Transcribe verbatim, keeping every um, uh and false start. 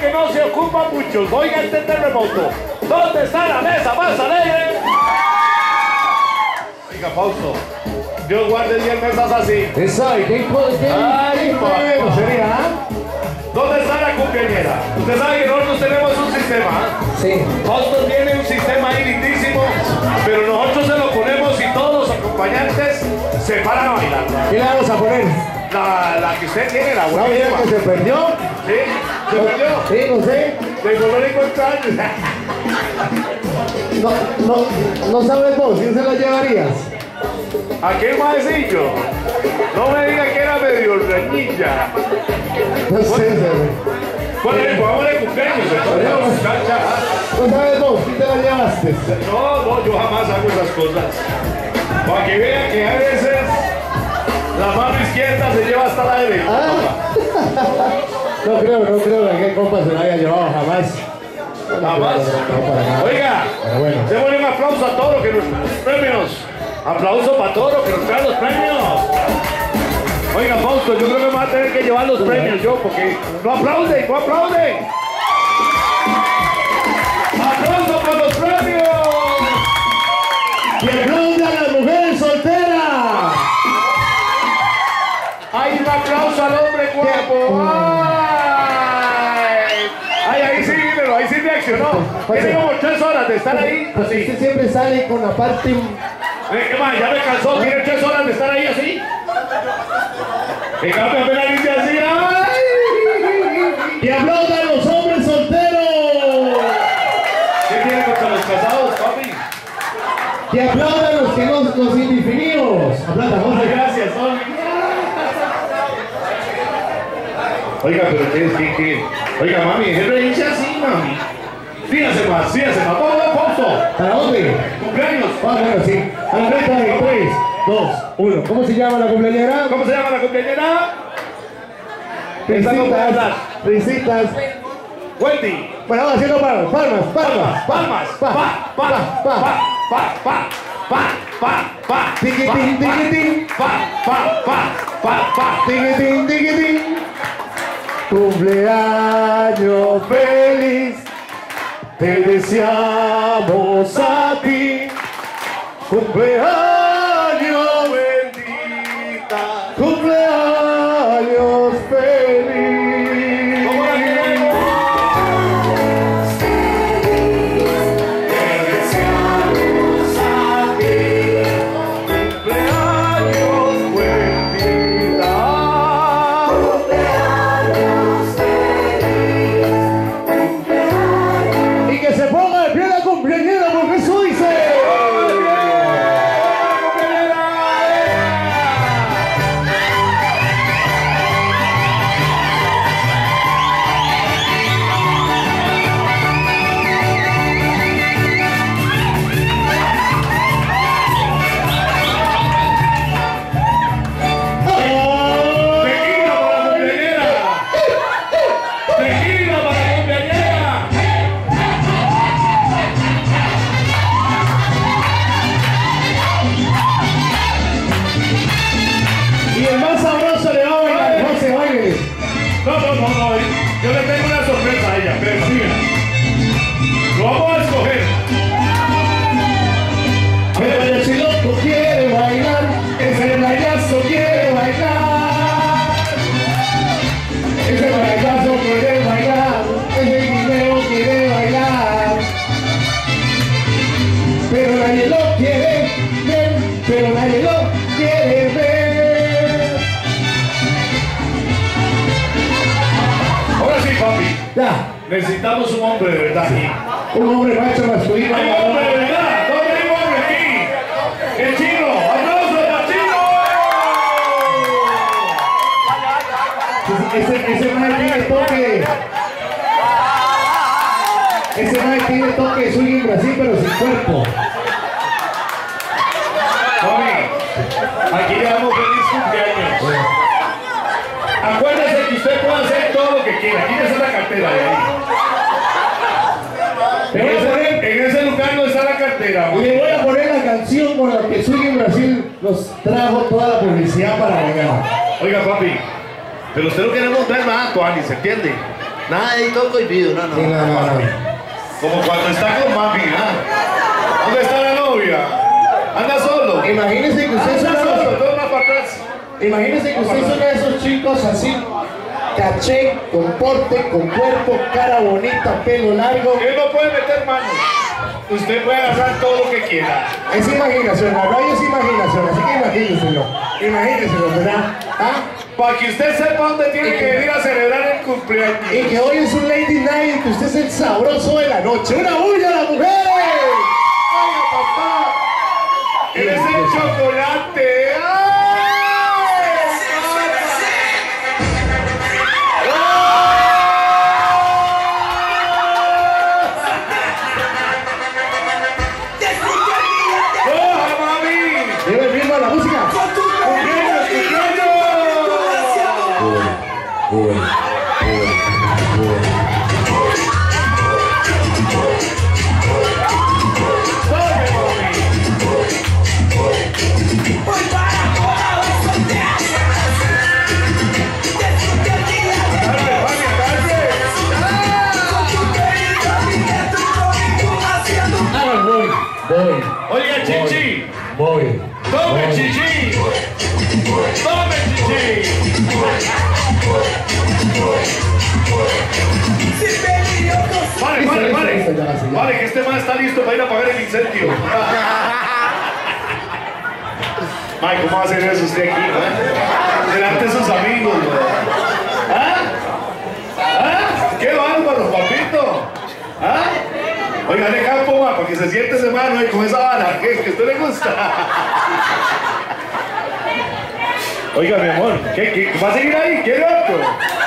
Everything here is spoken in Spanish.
que no se ocupa muchos. Oiga este terremoto. ¿Dónde está la mesa más alegre? Oiga, Fausto. Dios guarde diez mesas así. Eso, ¿y qué Ay, juego sería? ¿Dónde está la cumpleañera? Usted sabe que nosotros tenemos un sistema. Sí. Fausto tiene un sistema ahí lindísimo, pero nosotros se lo ponemos y todos los acompañantes se paran a bailar. ¿Qué le vamos a poner? La, la que usted tiene, la ¿No buena. vieron que se perdió? Sí, se perdió. Sí, no sé. De dolor y contrario. No, no, no sabes vos, ¿quién se la llevarías? Aquel maecillo. No me diga que era medio reñilla. No sé, se ¿Cuál es? Vamos de cumpleaños, entonces. ¿No sabes vos, quién te la llevaste? No, no, yo jamás hago esas cosas. Para que vean que a veces la mano izquierda se lleva hasta la derecha. Ah. No creo, no creo que aquel compa se la haya llevado jamás. Jamás. No, para nada. Oiga, Pero bueno. démosle un aplauso a todos los que nos traen los premios. Aplauso para todos los que nos traen los premios. Oiga, Fausto, yo creo que me voy a tener que llevar los premios yo, porque no aplauden, no aplauden. ¡Aplauso por los premios! ¡Y aplaudan a las mujeres solteras! ¡Hay un aplauso al hombre guapo! ¡Ay! ¡Ay, ahí sí, pero ahí sí reaccionó! Tiene como tres horas de estar ahí, Pues así. usted siempre sale con la parte... Eh, ¿Qué más? Ya me cansó, tiene tres horas de estar ahí así. En cambio, apenas dice así, ¡ay! ¡Y aplaudan a los hombres solteros! ¿Qué tiene contra los casados, papi? ¡Y aplaudan a los que no, los indefinidos! ¡Aplaudan, Ay, José! gracias, papi. Oiga, pero ¿qué es? ¿Qué? ¿Qué? Oiga, mami, es reírse así, mami. Fíjase más, fíjase más. Vamos, vamos, Fausto. ¿Para dónde? Cumpleaños. Ah, bueno, sí. A la cuenta de tres, dos, uno. ¿Cómo se llama la cumpleañera? ¿Cómo se llama la cumpleañera? Esa no puede hablar. Risitas. Wendy. Bueno, vamos haciendo palmas, palmas, palmas. Palmas. Pa, pa, pa, pa, pa, pa, pa, pa, pa. Tiquitín, tiquitín. Pa, pa, pa, pa, pa. Tiquitín, tiquitín. Cumpleaños feliz. Te deseamos a ti. Cumpleaños bendita. Cumpleaños feliz. ¿Cómo la queremos? Te deseamos a ti. Cumpleaños, bendita. Cumpleaños feliz. Cumpleaños. Y que se ponga de pie la cumpleañera porque eso dice. Tequila para la cumpleañera. Tequila para la cumpleañera. Y el más sabroso le va a bailar, no se baile. No, no, no, no. Yo le tengo una sorpresa a ella, pero siga. Lo vamos a escoger. Pero el chiloco quiere bailar, ese payaso quiere bailar. Ese payaso quiere bailar, ese guineo quiere bailar. Pero nadie lo quiere ver, pero nadie lo quiere ver. Ahora sí, papi. Ya, Necesitamos un hombre de verdad aquí. un hombre macho masculino. ¡Hay un hombre de verdad! ¿Dónde hay un hombre aquí? ¡El chino! ¡Aplausos para chino! Ese, ese man tiene toque. Ese man tiene toque de swing en Brasil, pero sin cuerpo. Mami, aquí le damos feliz cumpleaños. Acuérdese que usted puede hacer todo lo que quiera. Quítese la cartera de ahí. En ese, en ese lugar no está la cartera. Y le voy a poner la canción con la que Swing en Brasil nos trajo toda la publicidad para mañana. Oiga, papi, pero usted no queremos ver más, Tuani, ¿se entiende? Nada de todo cohibido, no, no. Sí, no, no, no. Como cuando está con mami, ¿ah? ¿Dónde está la novia? Anda solo. Imagínese que usted es Anda uno, solo, todo más para atrás. imagínese que usted es uno de esos chicos así, caché, con porte, con cuerpo, cara bonita, pelo largo. Él no puede meter manos. Usted puede agarrar todo lo que quiera. Es imaginación, la radio es imaginación, así que imagínenselo, imagínenselo, ¿verdad? ¿Ah? Para que usted sepa dónde tiene que venir a celebrar el cumpleaños. Y que hoy es un Lady Night, que usted es el sabroso de la noche. ¡Una bulla a la mujer! ¡Oiga, papá! ¡Él es el chocolate! ¡Ay! ¡Coja, mami! Lleva el ritmo a la música. ¡Cumpleaños, cumpleaños! Voy, Oiga, Chichi, voy. tome Chichi, tome Chichi. Vale, vale, Listo, vale. listo, ya, ya. Vale, que este man está listo para ir a apagar el incendio. Ay, ¿cómo va a hacer eso usted aquí, man? Delante de sus amigos, man. ¿Ah? ¿Ah? ¡Qué bárbaro, papito! ¿Ah? Oiga, de campo, man, para que se siente ese mano ahí con esa bala, que, que a usted le gusta. Oiga, mi amor, ¿qué, qué, ¿va a seguir ahí? ¿Quiere otro?